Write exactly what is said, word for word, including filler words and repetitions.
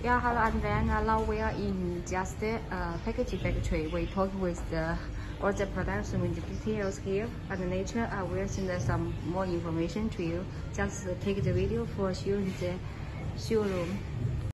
Yeah, hello, and then uh, now we are in just the uh, packaging factory. We talk with the all the production with the details here, and later I will send some more information to you. Just take the video for showing the showroom.